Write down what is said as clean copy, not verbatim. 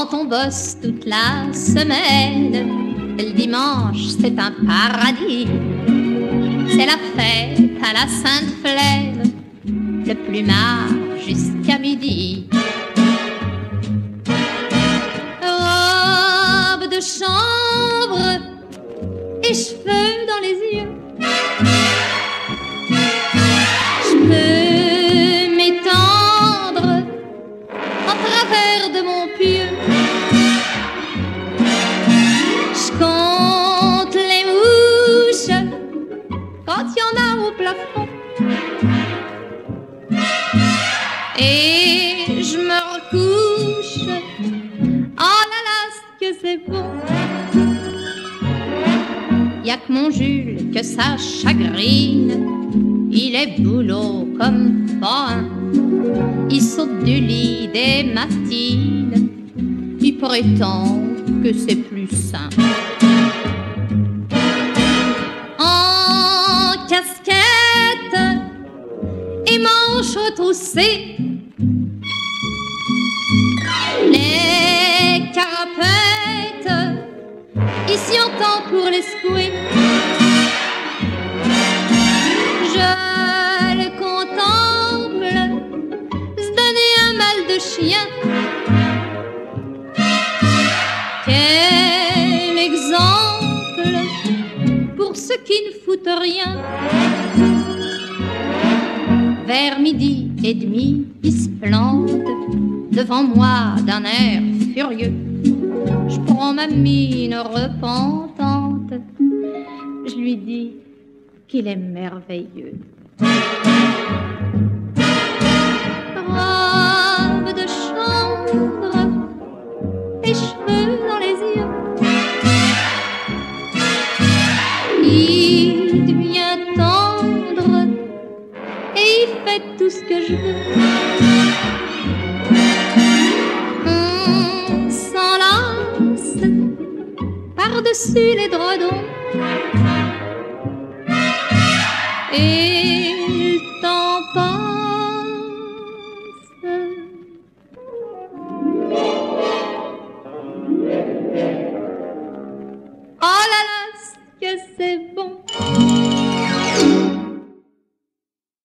Quand on bosse toute la semaine, le dimanche c'est un paradis. C'est la fête à la Sainte-Flemme, le plumard jusqu'à midi. Robe de chambre et cheveux dans les yeux, je peux m'étendre en travers de mon pieu. Je compte les mouches quand il y en a au plafond, et je me recouche. Oh là là, ce que c'est bon. Y'a que mon Jules que ça chagrine, il est boulot comme pas un. Il saute du lit des matines, il prétend que c'est plus sain. En casquette et manches retroussées, les carapettes, ici on tend pour les secouer. Je le contemple se donner un mal de chien. Quel exemple pour ceux qui ne foutent rien. Vers midi et demi, il se plante devant moi d'un air furieux. Je prends ma mine repentante, je lui dis qu'il est merveilleux. Robe de chambre et cheveux dans les yeux, il devient tendre et il fait tout ce que je veux. On s'enlace par-dessus les dredons et